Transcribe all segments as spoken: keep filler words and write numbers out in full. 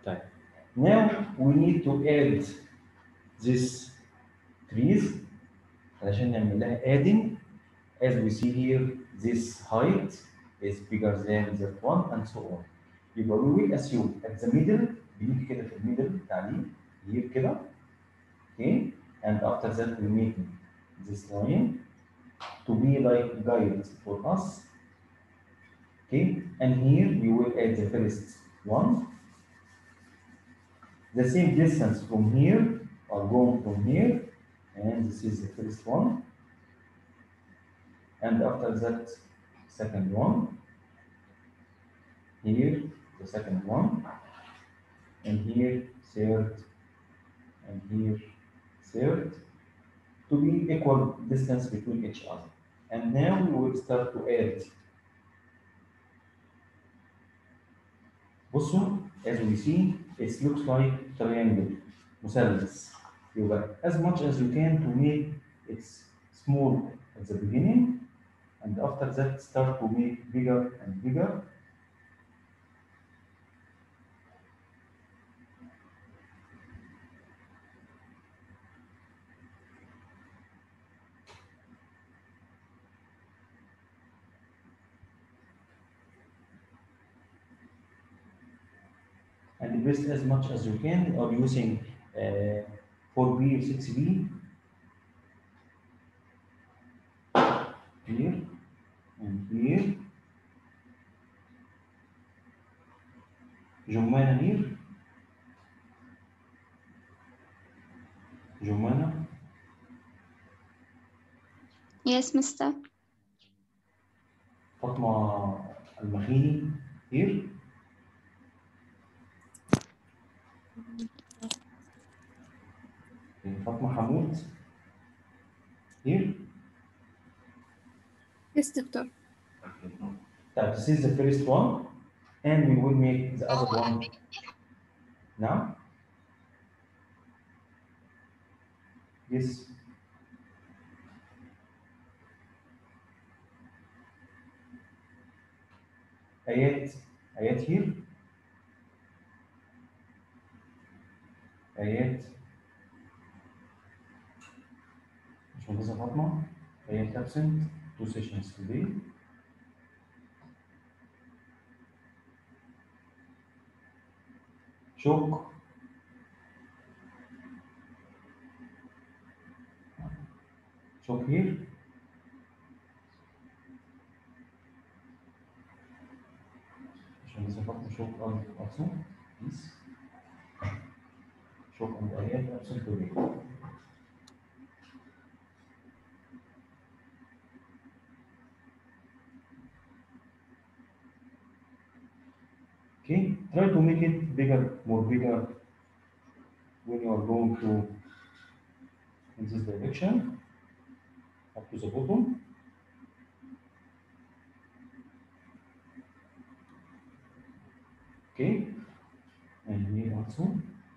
طيب. Now we need to add this trees علشان نعمل لها adding. As we see here, this height is bigger than that one and so on. يبقى we will assume at the middle بنيجي كده في الميدل بتاع دي here كده. Okay, and after that we make this line to be like guide for us. Okay, and here we will add the first one. The same distance from here are going from here, and this is the first one. And after that, second one. Here, the second one. And here, third. And here, third. To be equal distance between each other. And now we will start to add. بصوا, as we see, it looks like triangle, مثلث. يبقى as much as you can to make it small at the beginning, and after that start to make bigger and bigger. And invest as much as you can, or using uh, four B or six B. Here and here. Jumana here. Jumana. Yes, mister. Fatma Al-Makhini here. Fatma Hamoud here. Yes, doctor. Okay. This is the first one, and we will make the other one now. Yes. Ayat, Ayat here. Ayat. Mheshimiwa Fatma. Ayat absent. Two sessions today. Shok. Shok here. Mheshimiwa Fatma, Shok also. Please. Shok and Ayat absent today. Okay, try to make it bigger, more bigger when you are going to in this direction up to the bottom. Okay, and here also.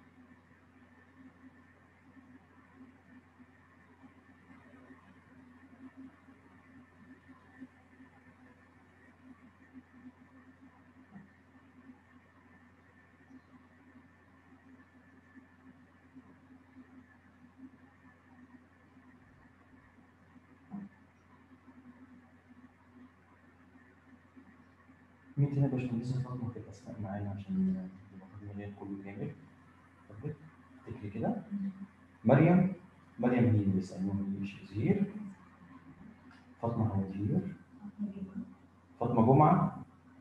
مين هنا باشمهندسة فاطمة في الأسماء معانا عشان يبقى خدنا كله كامل؟ اتفضل تكتبي كده. مريم مريم هي اللي بيسألوها مش زهير. فاطمة هوزير. فاطمة جمعة.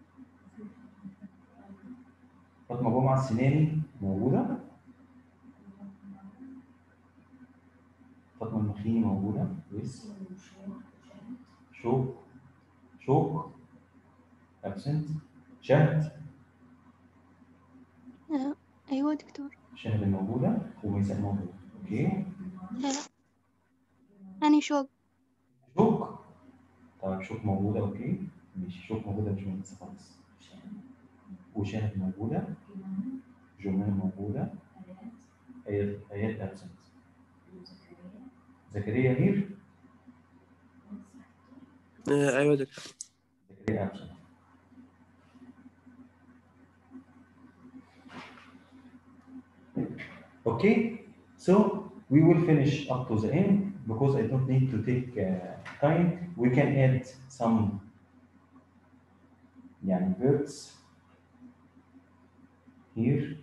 فاطمة جمعة السناني موجودة. فاطمة المخيني موجودة. كويس. شوق شوق absent. شهد. آه، أيوة دكتور. شهد موجودة وميساء موجودة. اوكي. لا أنا شوق. شوق. طيب شوق موجودة. اوكي ماشي. شوق موجودة مش مهندسة خالص. وشهد موجودة. جمال موجودة. آيات آيات absent. زكريا هير. آه، أيوة دكتور. زكريا absent. Okay, so we will finish up to the end because I don't need to take uh, time. We can add some يعني verbs here.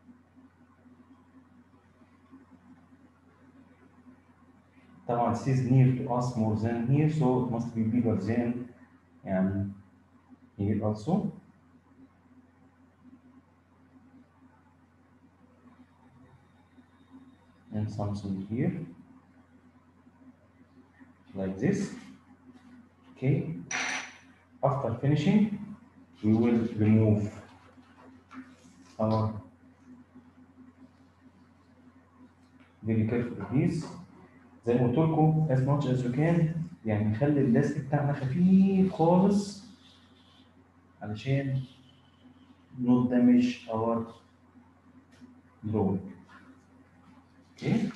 طبعا this is near to us more than here, so it must be bigger than يعني here also. And something here like this. Okay, after finishing we will remove our very careful piece. زي ما قلت لكم as much as you can يعني نخلي اللزق بتاعنا خفيف خالص علشان not damage our drawing. Okay.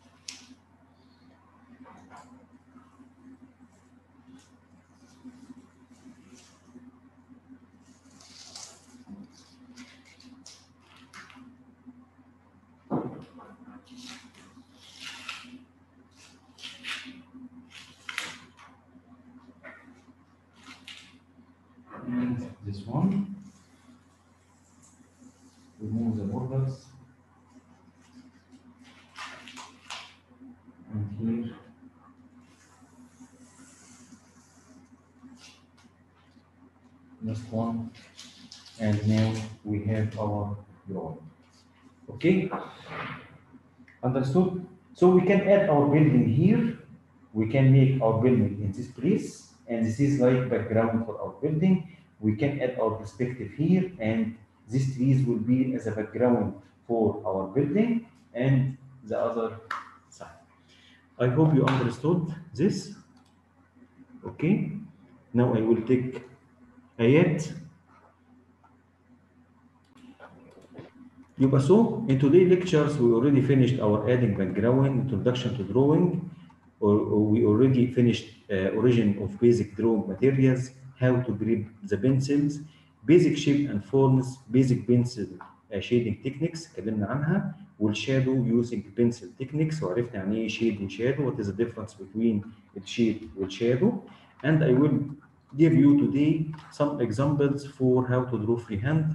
And this one, remove the borders, and here, this one, and now we have our drawing. Okay, understood? So we can add our building here, we can make our building in this place, and this is like background for our building. We can add our perspective here, and these trees will be as a background for our building and the other side. I hope you understood this. Okay, now I will take Ayat. يبقى so in today's lectures we already finished our adding background, introduction to drawing, or, or we already finished uh, origin of basic drawing materials, how to grip the pencils, basic shape and forms, basic pencil uh, shading techniques اتكلمنا عنها, والشادو using pencil techniques وعرفنا يعني ايه shade and shadow, what is the difference between the shade والshadow, and I will give you today some examples for how to draw freehand.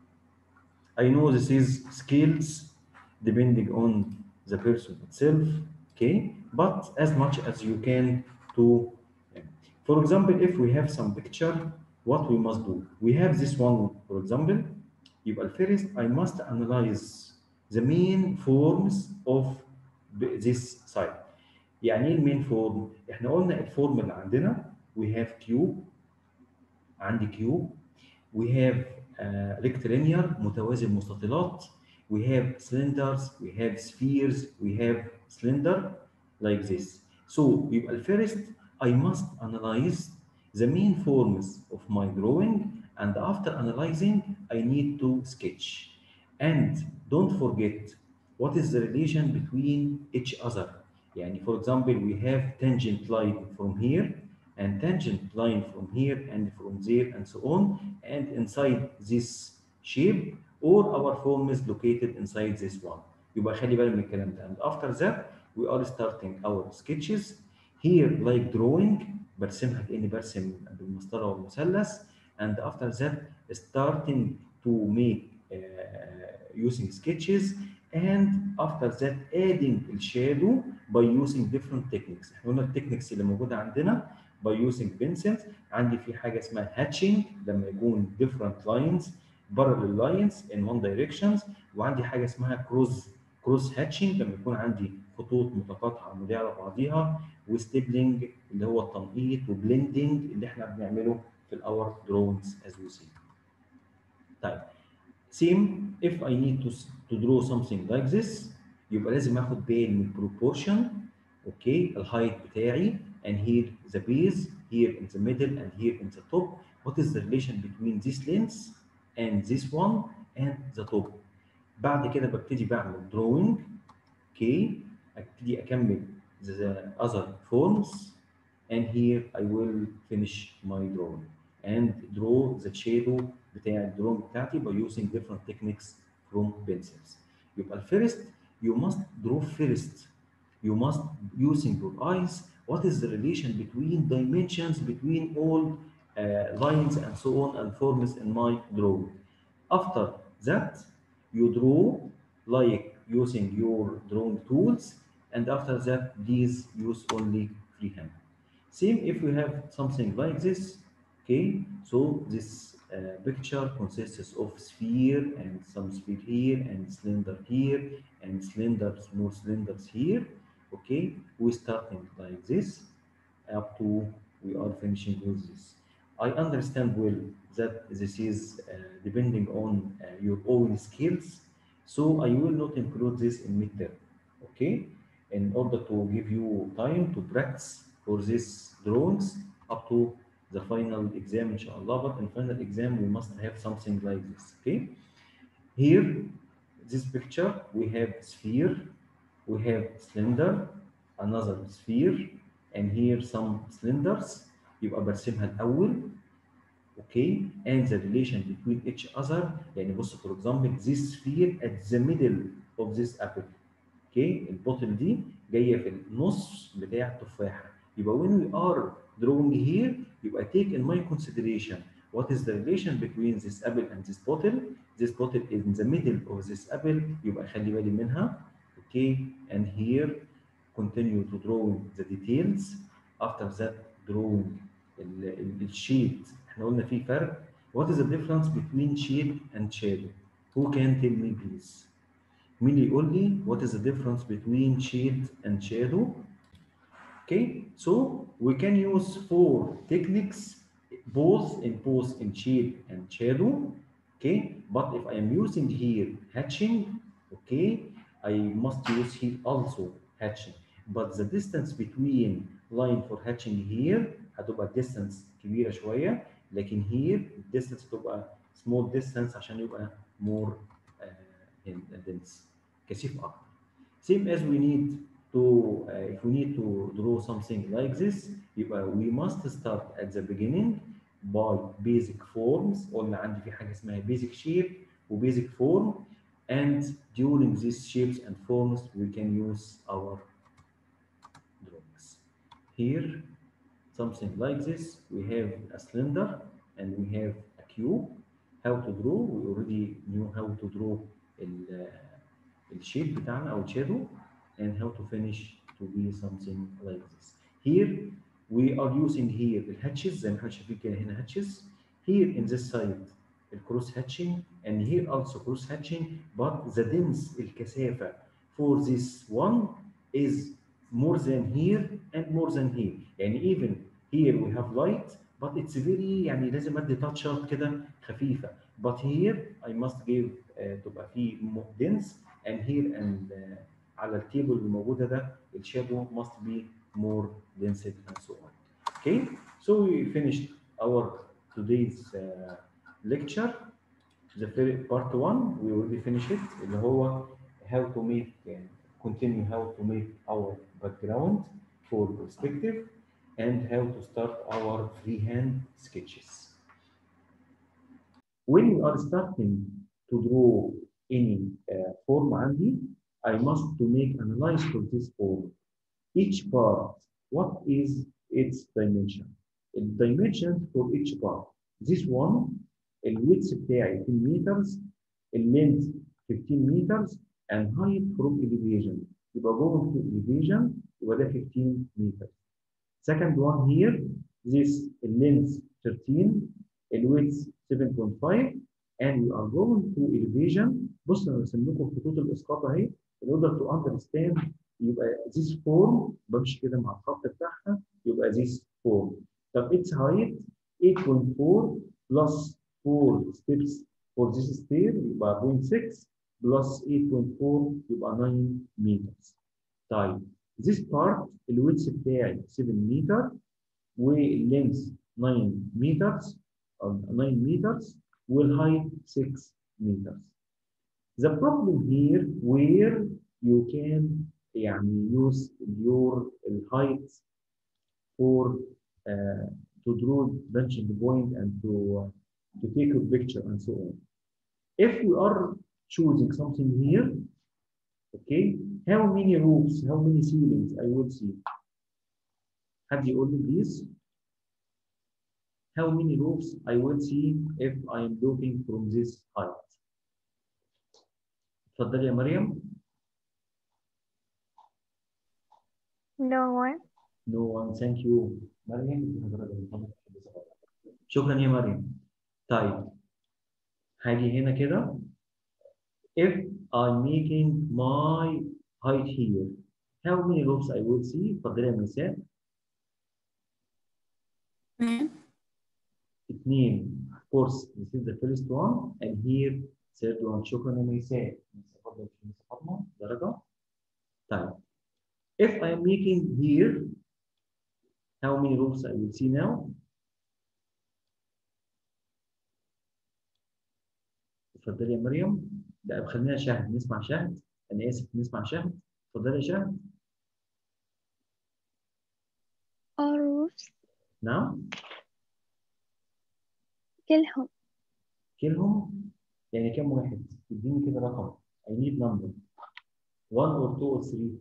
I know this is skills depending on the person itself, okay, but as much as you can to, for example, if we have some picture, what we must do, we have this one, for example, يبقى first I must analyze the main forms of this side. يعني ايه المين فورم؟ احنا قلنا الفورم اللي عندنا we have cube، عندي cube، we have uh, rectilinear متوازي المستطيلات، we have cylinders, we have spheres, we have cylinder like this. So يبقى first I must analyze the main forms of my drawing, and after analyzing I need to sketch. And don't forget what is the relation between each other. يعني for example we have tangent line from here and tangent line from here and from there and so on, and inside this shape or our form is located inside this one. يبقى خلي بالك من الكلام ده. And after that we are starting our sketches here like drawing، برسمها كأني برسم بالمسطرة والمثلث، and after that starting to make uh, using sketches, and after that adding الشادو by using different techniques. احنا قلنا التكنيكس اللي موجودة عندنا by using pencils. عندي في حاجه اسمها hatching لما يكون different lines parallel lines in one directions، وعندي حاجه اسمها cross cross hatching لما يكون عندي خطوط متقاطعه عموديه على بعضيها، وستيبلينج اللي هو التنقيط، وبلندنج اللي احنا بنعمله في الاور drawings as we see. طيب same if I need to to draw something like this يبقى لازم اخد بالي من proportion، اوكي، الهايت بتاعي، and here the base, here in the middle and here in the top. What is the relation between this length and this one and the top. بعد كده ببتدي بعمل drawing، اوكي، ابتدي اكمل the other forms, and here I will finish my drawing and draw the shadow بتاع الدرونج بتاعتي by using different techniques from pencils. يبقى first you must draw first. You must, using your eyes, what is the relation between dimensions, between all uh, lines and so on and forms in my drawing. After that, you draw like using your drawing tools, and after that, please use only freehand. Same if we have something like this, okay? So this uh, picture consists of sphere and some sphere here and cylinder here and cylinders, more cylinders here, okay? We starting like this up to we are finishing with this. I understand well that this is uh, depending on uh, your own skills, so I will not include this in midterm, okay? In order to give you time to practice for these drawings up to the final exam, inshallah. But in final exam, we must have something like this, okay? Here, this picture, we have sphere, we have cylinder, another sphere, and here some cylinders. يبقى برسمها الأول, okay, and the relation between each other. يعني بص for example this sphere at the middle of this apple, okay, البوتل دي جايه في النص بتاع التفاحه. يبقى when we are drawing here يبقى take in my consideration what is the relation between this apple and this bottle. This bottle is in the middle of this apple, يبقى خلي بالي منها, okay, and here continue to drawing the details. After that drawing الشيت. احنا قلنا في فرق. What is the difference between shade and shadow? Who can tell me please? مين اللي يقول لي what is the difference between shade and shadow? Okay, so we can use four techniques both in both in shade and shadow. Okay, but if I am using here hatching, okay, I must use here also hatching. But the distance between line for hatching here هتبقى distance كبيرة شوية، لكن here distance تبقى small distance عشان يبقى more uh, dense كثيف أكتر. Same as we need to uh, if we need to draw something like this يبقى we must start at the beginning by basic forms. قلنا عندي في حاجة اسمها basic shape و basic form, and during these shapes and forms we can use our drawings. Here something like this, we have a cylinder and we have a cube. How to draw? We already knew how to draw the shape بتاعنا أو shadow, and how to finish to be something like this. Here we are using here the hatches زي ما احنا شايفين كده هنا hatches. Here in this side the cross hatching, and here also cross hatching, but the dense الكثافة for this one is more than here and more than here. يعني even here we have light but it's very يعني لازم ادي تاتشات كده خفيفة. But here I must give uh, تبقى فيه dense, and here and uh, على التيبل الموجودة ده الشادو must be more dense and so on. Okay, so we finished our today's uh, lecture. The first part one we already finished it, اللي هو how to make uh, continue how to make our background for perspective and how to start our freehand sketches. When we are starting to draw any uh, form عندي, I must to make analyze for this form. Each part, what is its dimension? The dimension for each part. This one, the width بتاعي ten meters, the length fifteen meters, and height from elevation. يبقى going to elevation يبقى ده fifteen meters. Second one here, this length thirteen, the width seven point five, and we are going to elevation. بص انا رسم لكم خطوط الاسقاط اهي in order to understand. يبقى this form بمشي كده مع الخط بتاعها يبقى this form. طب its height eight point four plus four steps for this stair يبقى zero point six plus eight point four يبقى nine meters. طيب this part الويدث بتاعي seven meter واللينث nine meters or nine meters والهايت six meters. The problem here where you can يعني use your height for uh, to draw vanishing point and to uh, to take a picture and so on. If we are choosing something here, اوكي. how many roofs how many ceilings I will see. حد يقول لي please. how many roofs I will see if I am looking from this height. اتفضلي يا مريم. No one. no one thank you. مريم شكرا يا مريم. طيب هاجي هنا كده if I'm making my height here how many roofs I will see. اتفضلي يا مساء. اثنين. of course this is the first one and here third one. شكرا يا مساء. اتفضل يا فاطمه درجه. طيب if I am making here how many roofs I will see now. اتفضلي يا مريم. لا خلينا شهد نسمع شهد. انا اسف نسمع شهد. اتفضلي يا شهد. All roofs. نعم. كلهم. كلهم يعني كم واحد؟ اديني كده رقم. I need number. one or two or three.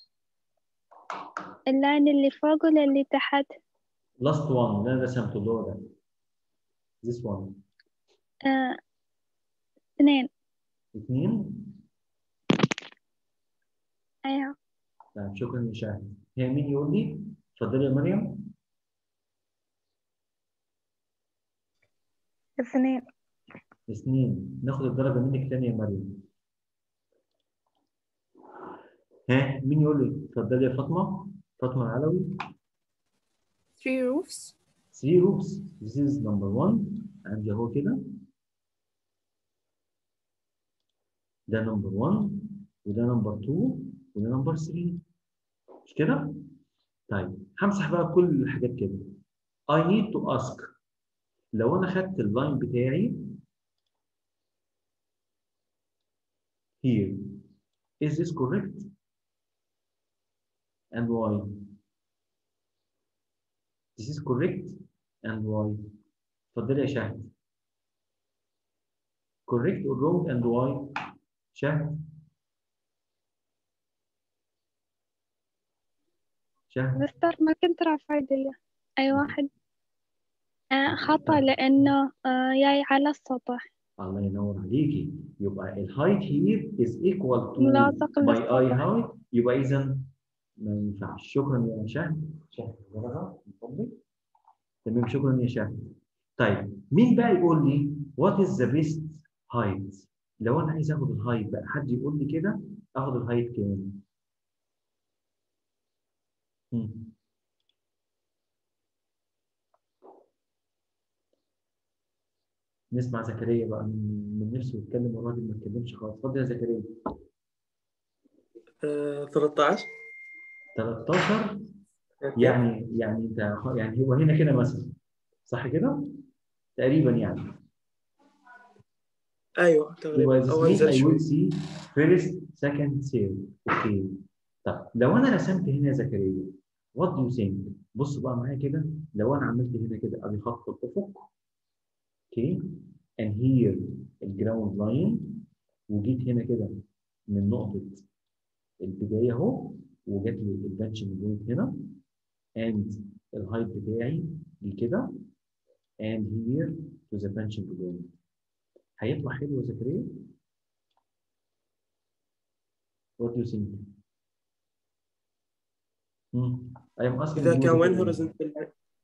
اللاين اللي فوق ولا اللي تحت؟ last one اللي انا رسمته اللي هو ده. this one. آه. اثنين. اثنين. ايوه. طيب شكرا يا شاهد. هي مين يقول لي؟ اتفضلي يا مريم. اثنين. اثنين. ناخد الدرجه منك تاني يا مريم. ها مين يقول لي؟ اتفضلي يا فاطمه. فاطمه العلوي. three roofs. three roofs. This is number one. عندي اهو كده. ده نمبر one وده نمبر two وده نمبر three. مش كده؟ طيب همسح بقى كل الحاجات كده. I need to ask. لو انا خدت اللاين بتاعي here is this correct and why. this is correct and why. اتفضلي يا شهد. correct or wrong and why. شهد. شهد. مستر ما كنت رافعة يدي. أي واحد. آه خطأ لأنه آه جاي على السطح. الله ينور عليكي. يبقى الهايت here is equal to ملاصق my eye للسطح. height. يبقى إذا ما ينفعش. شكرا يا شهد. شهد درجة من فضلك. تمام شكرا يا شهد. طيب مين بقى يقول لي what is the best height. لو أنا عايز آخد الهايت بقى حد يقول لي كده آخد الهايت كام؟ هم. نسمع زكريا بقى من من نفسه يتكلم والراجل ما اتكلمش خالص. اتفضل يا زكريا. آه، ثلاثة عشر. ثلاثة عشر يعني يعني انت يعني هو هنا كده مثلا صح كده؟ تقريبا يعني. ايوه يبقى تقريبا this او means انزل I شوي. will see first second third. اوكي. طب لو انا رسمت هنا زكريا what do you think؟ بص بقى معايا كده. لو انا عملت هنا كده ادي خط الافق. اوكي. and here الجراوند لاين وجيت هنا كده من نقطة البداية اهو وجات لي البنش من جوه هنا and الهايت بتاعي دي كده and here to the bench point. هيطلع حلو يا زكريا؟ What do you think؟ امم I am asking اذا you كان وين زكريا. هوريزونتال.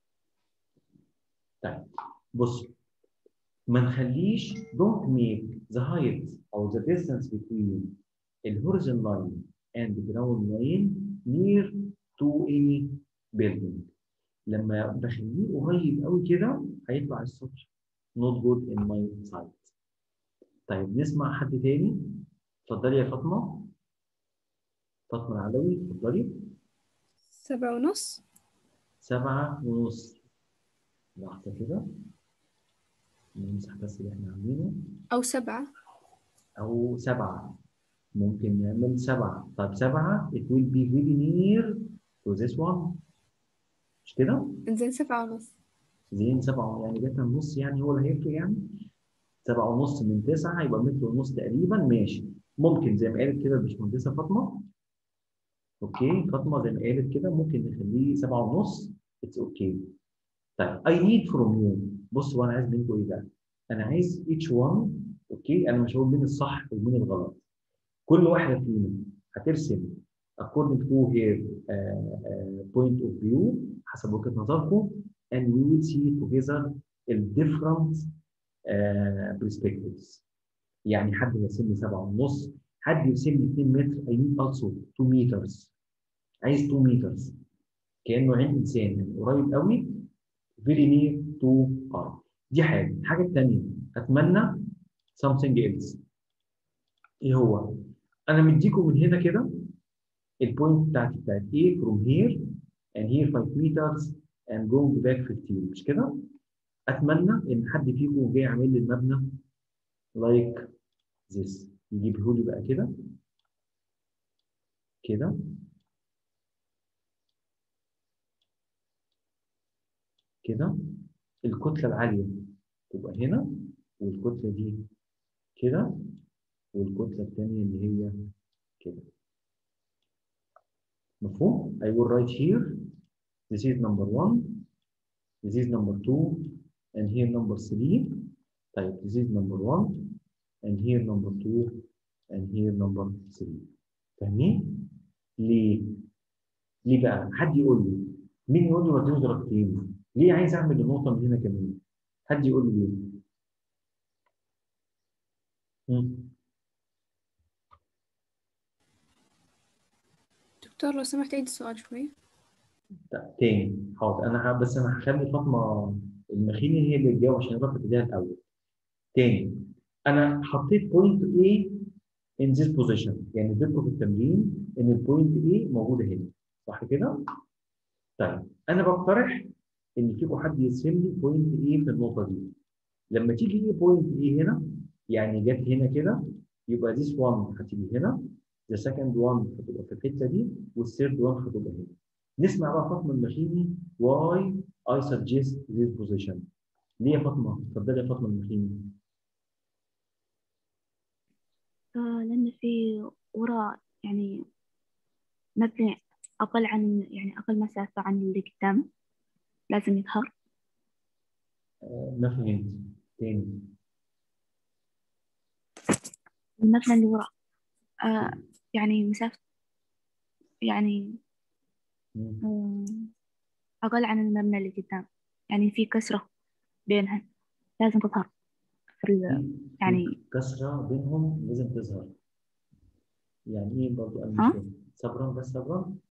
طيب بص ما نخليش don't make the height or the distance between the horizon line and the ground line near to any building. لما بخليه قريب قوي كده هيطلع السطح not good in my sight. طيب نسمع حد تاني. اتفضلي يا فاطمه. فاطمه العلوي اتفضلي. سبعة ونص. سبعة ونص. لحظه كده نمسح بس اللي احنا عاملينه. او سبعة. او سبعه. ممكن نعمل سبعه. طيب سبعه it will be very near to this one. مش كده؟ انزين سبعة ونص. زين سبعه يعني جت النص يعني هو اللي هيفرق يعني. سبعة ونص من تسعة يبقى متر ونص تقريبا. ماشي. ممكن زي ما قالت كده الباشمهندسه فاطمه. اوكي فاطمه زي ما قالت كده ممكن نخليه سبعة ونص. اتس اوكي. طيب I need from you. بص هو انا عايز منكم ايه بقى؟ انا عايز each one. اوكي انا مش هقول مين الصح ومين الغلط. كل واحده فينا هترسم according to her uh, uh, point of view حسب وجهه نظركم and we will see together the different uh, perspectives. يعني حد يرسم لي سبعة ونص، حد يرسم لي اتنين متر. I need also two meters. عايز two meters كانه عين انسان يعني قريب قوي very near to R. دي حاجه. الحاجه الثانيه اتمنى something else. ايه هو؟ انا مديكم من هنا كده البوينت بتاعتي بتاعت A from here and here five meters and going back fifteen مش كده؟ اتمنى ان حد فيكم جاي عامل لي المبنى like this يجيبه لي بقى كده كده كده. الكتله العاليه تبقى هنا والكتله دي كده والكتله الثانيه اللي هي كده. مفهوم؟ I will write here this is number one, this is number two, and here number three. طيب this is number one, and here number two, and here number three. فاهمين؟ ليه؟ ليه بقى؟ حد يقول لي. مين يقول لي وديله درجتين؟ ليه عايز اعمل النقطة من هنا كمان؟ حد يقول لي ليه؟ مم. دكتور لو سمحت عيد السؤال شوي. لا تاني حاضر انا ه- بس انا هخلي فاطمة المخيني هي اللي تجاوب عشان يبقى في ايديها الاول. تاني انا حطيت بوينت A in this position يعني اديتكم في التمرين ان البوينت A موجودة هنا صح كده؟ طيب انا بقترح ان فيكم حد يرسم لي بوينت A في النقطة دي. لما تيجي لي بوينت A هنا يعني جت هنا كده يبقى this one هتيجي هنا. the second one هتبقى في الحتة دي والثيرد one هتبقى هنا. نسمع بقى فاطمة المخيني why I suggest this position. ليه يا فاطمة؟ اتفضلي يا فاطمة المخيني. آه لأن في وراء يعني مبني أقل عن يعني أقل مسافة عن اللي قدام لازم يظهر. آه ما فهمت. تاني. المبنى اللي وراء آه يعني مسافة يعني مم. آه أقل عن المبنى اللي قدام، يعني في كسرة بينهم لازم تظهر في ال- في في يعني كسرة بينهم لازم تظهر. يعني ايه برضه انا مش ها فاهم. صبرا بس صبرا.